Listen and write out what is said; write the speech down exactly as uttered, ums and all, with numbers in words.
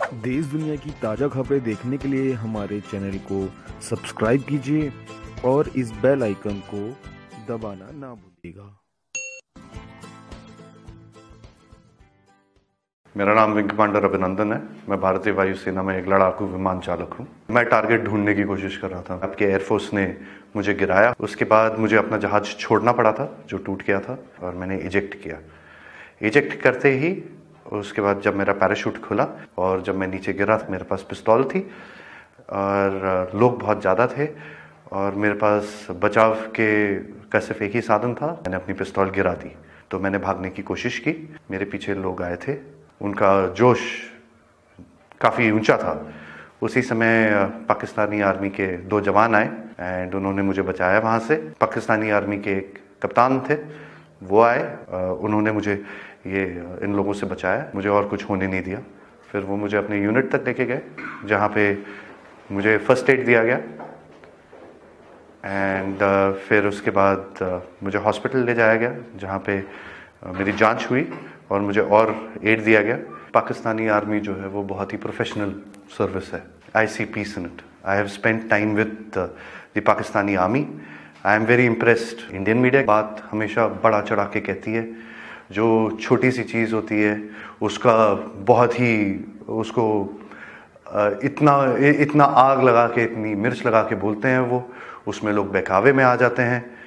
देश दुनिया की ताज़ा खबरें देखने के लिए हमारे चैनल को सब्सक्राइब कीजिए और इस बेल आइकन को दबाना ना भूलिएगा। मेरा नाम विंग कमांडर अभिनंदन है। मैं भारतीय वायुसेना में एक लड़ाकू विमान चालक हूँ। मैं टारगेट ढूंढने की कोशिश कर रहा था। आपके एयरफोर्स ने मुझे गिराया। उसके बाद मुझे अपना जहाज छोड़ना पड़ा था जो टूट गया था, और मैंने इजेक्ट किया। इजेक्ट करते ही उसके बाद जब मेरा पैराशूट खुला और जब मैं नीचे गिरा, मेरे पास पिस्तौल थी और लोग बहुत ज़्यादा थे और मेरे पास बचाव के का सिर्फ एक ही साधन था। मैंने अपनी पिस्तौल गिरा दी तो मैंने भागने की कोशिश की। मेरे पीछे लोग आए थे, उनका जोश काफ़ी ऊंचा था। उसी समय पाकिस्तानी आर्मी के दो जवान आए एंड उन्होंने मुझे बचाया वहाँ से। पाकिस्तानी आर्मी के एक कप्तान थे, वो आए, उन्होंने मुझे ये इन लोगों से बचाया, मुझे और कुछ होने नहीं दिया। फिर वो मुझे अपने यूनिट तक लेके गए जहाँ पे मुझे फर्स्ट एड दिया गया एंड uh, फिर उसके बाद uh, मुझे हॉस्पिटल ले जाया गया जहाँ पे uh, मेरी जांच हुई और मुझे और एड दिया गया। पाकिस्तानी आर्मी जो है वो बहुत ही प्रोफेशनल सर्विस है। I see peace in it. I have spent time with the Pakistani army. I am very impressed. Indian media बात हमेशा बड़ा चढ़ा के कहती है, जो छोटी सी चीज़ होती है उसका बहुत ही उसको इतना इतना आग लगा के, इतनी मिर्च लगा के बोलते हैं वो, उसमें लोग बहकावे में आ जाते हैं।